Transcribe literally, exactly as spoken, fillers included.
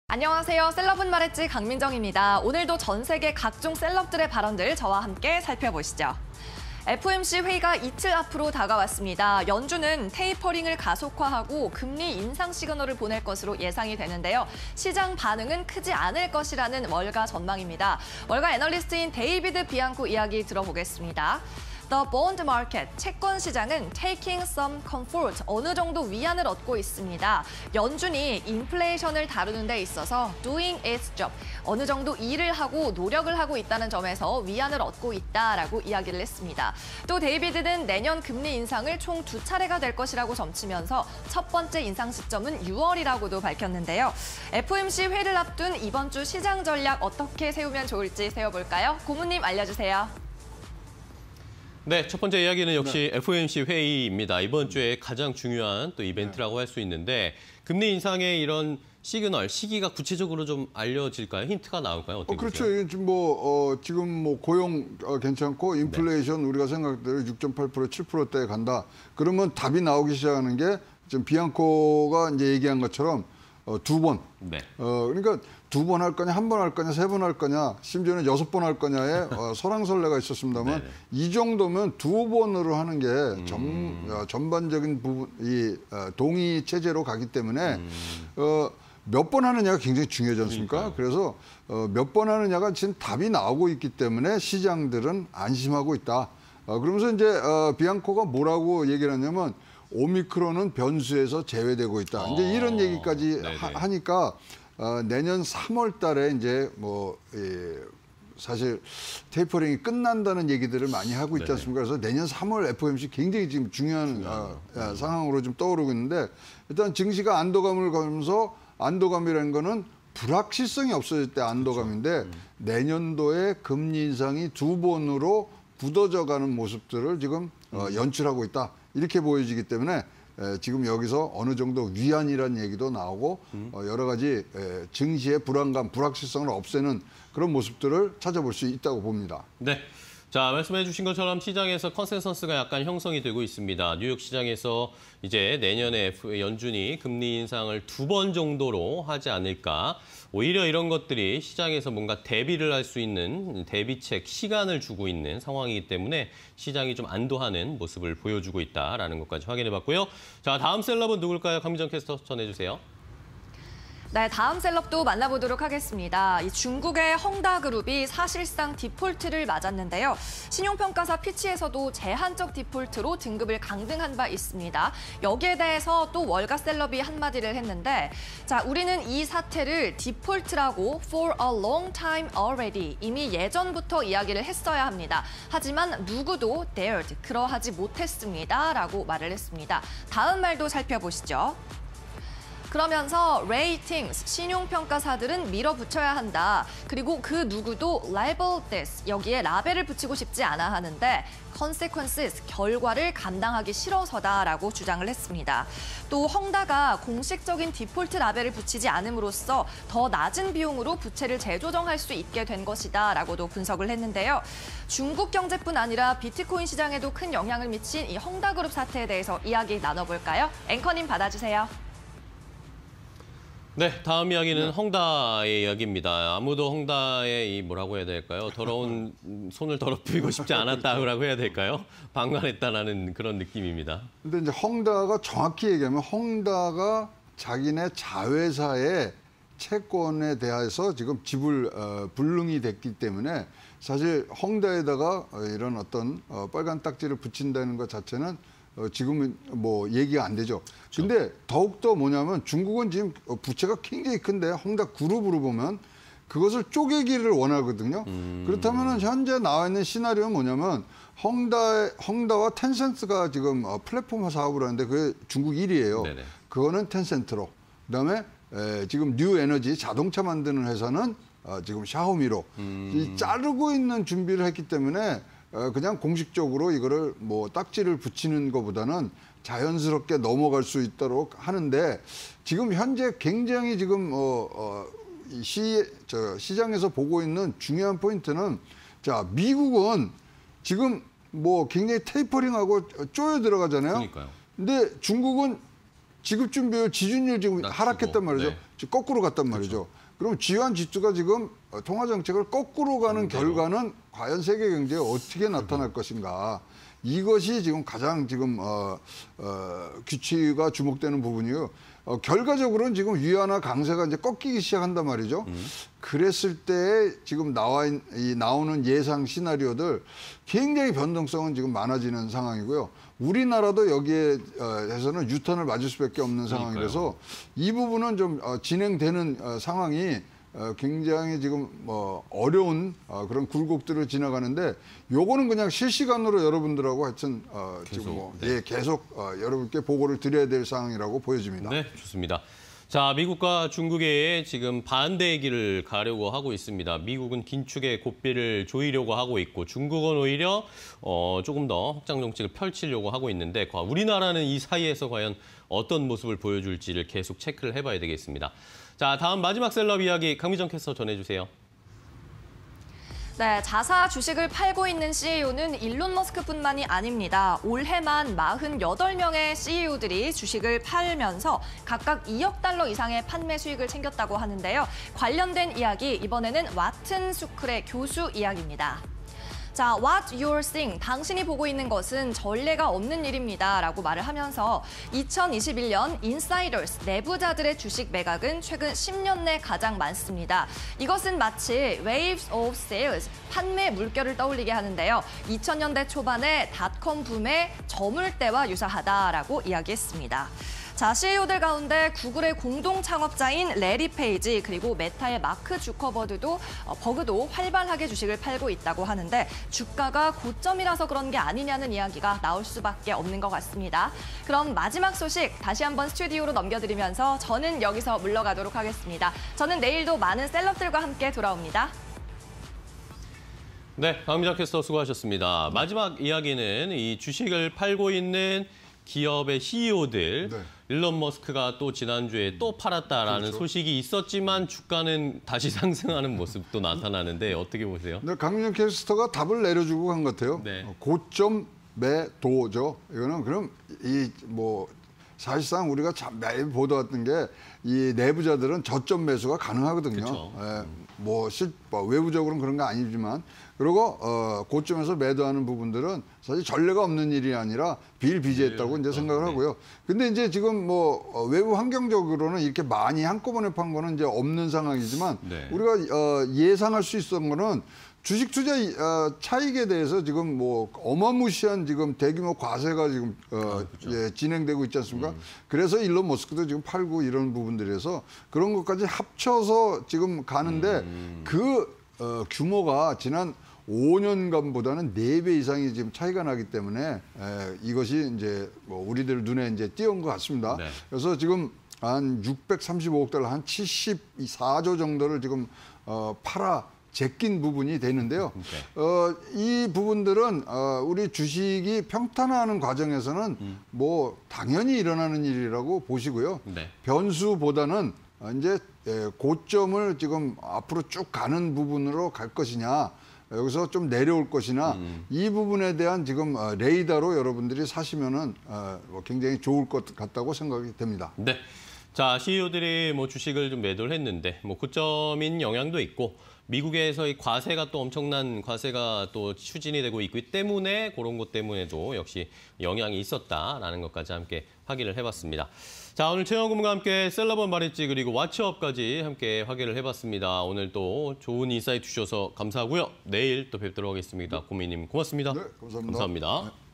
안녕하세요. 셀럽은 말했지 강민정입니다. 오늘도 전 세계 각종 셀럽들의 발언들 저와 함께 살펴보시죠. 에프오엠씨 회의가 이틀 앞으로 다가왔습니다. 연준은 테이퍼링을 가속화하고 금리 인상 시그널을 보낼 것으로 예상이 되는데요. 시장 반응은 크지 않을 것이라는 월가 전망입니다. 월가 애널리스트인 데이비드 비앙코 이야기 들어보겠습니다. The bond market, 채권 시장은 taking some comfort, 어느 정도 위안을 얻고 있습니다. 연준이 인플레이션을 다루는 데 있어서 doing its job, 어느 정도 일을 하고 노력을 하고 있다는 점에서 위안을 얻고 있다라고 이야기를 했습니다. 또 데이비드는 내년 금리 인상을 총 두 차례가 될 것이라고 점치면서 첫 번째 인상 시점은 유월이라고도 밝혔는데요. 에프오엠씨 회의를 앞둔 이번 주 시장 전략 어떻게 세우면 좋을지 세워볼까요? 고문님 알려주세요. 네, 첫 번째 이야기는 역시 네. 에프오엠씨 회의입니다. 이번 주에 가장 중요한 또 이벤트라고 할 수 있는데 금리 인상의 이런 시그널, 시기가 구체적으로 좀 알려질까요? 힌트가 나올까요? 어떻게 어, 그렇죠. 보세요? 지금 뭐 어, 지금 뭐 고용 어, 괜찮고 인플레이션 네. 우리가 생각대로 육 점 팔 퍼센트, 칠 퍼센트대에 간다. 그러면 답이 나오기 시작하는 게 지금 비앙코가 이제 얘기한 것처럼 어, 두 번. 네. 어, 그러니까 두 번 할 거냐, 한 번 할 거냐, 세 번 할 거냐, 심지어는 여섯 번 할 거냐에 어, 설왕설래가 있었습니다만 이 정도면 두 번으로 하는 게 전, 음. 어, 전반적인 부분, 이 어, 동의 체제로 가기 때문에 음. 어, 몇 번 하느냐가 굉장히 중요하지 않습니까? 그러니까요. 그래서 어, 몇 번 하느냐가 지금 답이 나오고 있기 때문에 시장들은 안심하고 있다. 어, 그러면서 이제 어, 비앙코가 뭐라고 얘기를 하냐면 오미크론은 변수에서 제외되고 있다. 어, 이제 이런 얘기까지 네네. 하, 하니까 어, 내년 삼월 달에 이제 뭐 예, 사실 테이퍼링이 끝난다는 얘기들을 많이 하고 있지 않습니까? 그래서 내년 삼월 에프오엠씨 굉장히 지금 중요한 어, 어, 상황으로 좀 떠오르고 있는데 일단 증시가 안도감을 가면서 안도감이라는 거는 불확실성이 없어질 때 안도감인데 그렇죠. 음. 내년도에 금리 인상이 두 번으로 굳어져가는 모습들을 지금 음. 어, 연출하고 있다. 이렇게 보여지기 때문에 에, 지금 여기서 어느 정도 위안이라는 얘기도 나오고 음. 어, 여러 가지 에, 증시의 불안감, 불확실성을 없애는 그런 모습들을 찾아볼 수 있다고 봅니다. 네. 자, 말씀해 주신 것처럼 시장에서 컨센서스가 약간 형성이 되고 있습니다. 뉴욕 시장에서 이제 내년에 연준이 금리 인상을 두 번 정도로 하지 않을까. 오히려 이런 것들이 시장에서 뭔가 대비를 할 수 있는 대비책, 시간을 주고 있는 상황이기 때문에 시장이 좀 안도하는 모습을 보여주고 있다라는 것까지 확인해봤고요. 자, 다음 셀럽은 누굴까요? 강민정 캐스터 전해주세요. 네, 다음 셀럽도 만나보도록 하겠습니다. 이 중국의 헝다그룹이 사실상 디폴트를 맞았는데요. 신용평가사 피치에서도 제한적 디폴트로 등급을 강등한 바 있습니다. 여기에 대해서 또 월가 셀럽이 한마디를 했는데 자, 우리는 이 사태를 디폴트라고 for a long time already 이미 예전부터 이야기를 했어야 합니다. 하지만 누구도 dared, 그러하지 못했습니다. 라고 말을 했습니다. 다음 말도 살펴보시죠. 그러면서 ratings, 신용평가사들은 밀어붙여야 한다. 그리고 그 누구도 label this, 여기에 라벨을 붙이고 싶지 않아 하는데 consequences, 결과를 감당하기 싫어서다라고 주장을 했습니다. 또 헝다가 공식적인 디폴트 라벨을 붙이지 않음으로써 더 낮은 비용으로 부채를 재조정할 수 있게 된 것이다라고도 분석을 했는데요. 중국 경제뿐 아니라 비트코인 시장에도 큰 영향을 미친 이 헝다그룹 사태에 대해서 이야기 나눠볼까요? 앵커님 받아주세요. 네, 다음 이야기는 네. 헝다의 이야기입니다. 아무도 헝다의 이 뭐라고 해야 될까요? 더러운 손을 더럽히고 싶지 않았다고 해야 될까요? 방관했다라는 그런 느낌입니다. 근데 이제 헝다가 정확히 얘기하면 헝다가 자기네 자회사의 채권에 대해서 지금 지불 어, 불능이 됐기 때문에 사실 헝다에다가 이런 어떤 어, 빨간 딱지를 붙인다는 것 자체는 어, 지금은 뭐 얘기가 안 되죠. 그렇죠. 근데 더욱더 뭐냐면 중국은 지금 부채가 굉장히 큰데 헝다 그룹으로 보면 그것을 쪼개기를 원하거든요. 음. 그렇다면 현재 나와 있는 시나리오는 뭐냐면 헝다, 헝다와 텐센트가 지금 어, 플랫폼 사업을 하는데 그게 중국 일 위예요. 네네. 그거는 텐센트로. 그다음에 에, 지금 뉴 에너지 자동차 만드는 회사는 어, 지금 샤오미로. 음. 이 자르고 있는 준비를 했기 때문에 어, 그냥 공식적으로 이거를 뭐 딱지를 붙이는 것보다는 자연스럽게 넘어갈 수 있도록 하는데 지금 현재 굉장히 지금 어, 어, 시, 저 시장에서 보고 있는 중요한 포인트는 자 미국은 지금 뭐 굉장히 테이퍼링하고 쪼여 들어가잖아요. 그러니까요. 근데 중국은 지급 준비율 지준율 지금 낮추고, 하락했단 말이죠. 네. 지금 거꾸로 갔단 말이죠. 그럼 지환 지수가 지금 통화 정책을 거꾸로 가는 반대로. 결과는 과연 세계 경제에 어떻게 나타날 것인가? 이것이 지금 가장 지금 어, 어, 규칙가 주목되는 부분이요. 어, 결과적으로는 지금 위안화 강세가 이제 꺾이기 시작한단 말이죠. 음. 그랬을 때 지금 나와 있, 이 나오는 예상 시나리오들 굉장히 변동성은 지금 많아지는 상황이고요. 우리나라도 여기에 어, 해서는 유턴을 맞을 수밖에 없는 상황이라서 이 부분은 좀 어, 진행되는 어, 상황이 어, 굉장히 지금 뭐 어려운 어, 그런 굴곡들을 지나가는데 요거는 그냥 실시간으로 여러분들하고 하여튼 어, 계속, 지금 뭐 네. 예, 계속 어, 여러분께 보고를 드려야 될 상황이라고 보여집니다. 네, 좋습니다. 자, 미국과 중국의 지금 반대의 길을 가려고 하고 있습니다. 미국은 긴축의 고삐를 조이려고 하고 있고 중국은 오히려 어, 조금 더 확장 정책을 펼치려고 하고 있는데 우리나라는 이 사이에서 과연 어떤 모습을 보여줄지를 계속 체크를 해봐야 되겠습니다. 자, 다음 마지막 셀럽 이야기 강미정 캐스터 전해주세요. 네, 자사 주식을 팔고 있는 씨이오는 일론 머스크뿐만이 아닙니다. 올해만 사십팔 명의 씨이오들이 주식을 팔면서 각각 이억 달러 이상의 판매 수익을 챙겼다고 하는데요. 관련된 이야기, 이번에는 와튼 스쿨의 교수 이야기입니다. 자, what you're seeing, 당신이 보고 있는 것은 전례가 없는 일입니다. 라고 말을 하면서 이천이십일 년 인사이더스, 내부자들의 주식 매각은 최근 십 년 내 가장 많습니다. 이것은 마치 waves of sales, 판매 물결을 떠올리게 하는데요. 이천 년대 초반의 닷컴 붐의 저물 때와 유사하다라고 이야기했습니다. 자, 씨이오들 가운데 구글의 공동 창업자인 레리 페이지 그리고 메타의 마크 주커버드도 어, 버그도 활발하게 주식을 팔고 있다고 하는데 주가가 고점이라서 그런 게 아니냐는 이야기가 나올 수밖에 없는 것 같습니다. 그럼 마지막 소식 다시 한번 스튜디오로 넘겨드리면서 저는 여기서 물러가도록 하겠습니다. 저는 내일도 많은 셀럽들과 함께 돌아옵니다. 네, 강미정 캐스터 수고하셨습니다. 마지막 이야기는 이 주식을 팔고 있는 기업의 씨이오들, 네. 일론 머스크가 또 지난주에 또 팔았다라는 그렇죠. 소식이 있었지만 주가는 다시 상승하는 모습도 나타나는데 어떻게 보세요? 네, 강민정 캐스터가 답을 내려주고 간 것 같아요. 네. 어, 고점 매도죠. 이거는 그럼 이 뭐 사실상 우리가 참 매일 보도했던 게 이 내부자들은 저점 매수가 가능하거든요. 그렇죠. 예, 뭐, 실, 뭐 외부적으로는 그런 거 아니지만 그리고 어, 고점에서 매도하는 부분들은 사실 전례가 없는 일이 아니라 비일비재했다고 네. 이제 생각을 네. 하고요. 근데 이제 지금 뭐 어, 외부 환경적으로는 이렇게 많이 한꺼번에 판 거는 이제 없는 상황이지만 네. 우리가 어, 예상할 수 있었던 거는 주식 투자 어, 차익에 대해서 지금 뭐 어마무시한 지금 대규모 과세가 지금 어, 아, 그렇죠. 예, 진행되고 있지 않습니까? 음. 그래서 일론 머스크도 지금 팔고 이런 부분들에서 그런 것까지 합쳐서 지금 가는데 음. 그 어, 규모가 지난 오 년간보다는 네 배 이상이 지금 차이가 나기 때문에 에, 이것이 이제 뭐 우리들 눈에 이제 띄어온 것 같습니다. 네. 그래서 지금 한 육백삼십오억 달러, 한 칠십사조 정도를 지금 어, 팔아 제낀 부분이 되는데요. 네. 어, 이 부분들은 어, 우리 주식이 평탄화하는 과정에서는 음. 뭐 당연히 일어나는 일이라고 보시고요. 네. 변수보다는 이제 예, 고점을 지금 앞으로 쭉 가는 부분으로 갈 것이냐, 여기서 좀 내려올 것이나 음. 이 부분에 대한 지금 어, 레이더로 여러분들이 사시면은 어, 뭐 굉장히 좋을 것 같다고 생각이 됩니다. 네. 자, 씨이오들이 뭐 주식을 좀 매도를 했는데 뭐 고점인 영향도 있고 미국에서의 과세가 또 엄청난 과세가 또 추진이 되고 있기 때문에 그런 것 때문에도 역시 영향이 있었다라는 것까지 함께 확인을 해봤습니다. 자, 오늘 최영금과 함께 셀러번 말했지 그리고 와치업까지 함께 확인을 해봤습니다. 오늘 또 좋은 인사이트 주셔서 감사하고요. 내일 또 뵙도록 하겠습니다. 고미님 고맙습니다. 네, 감사합니다. 감사합니다. 네.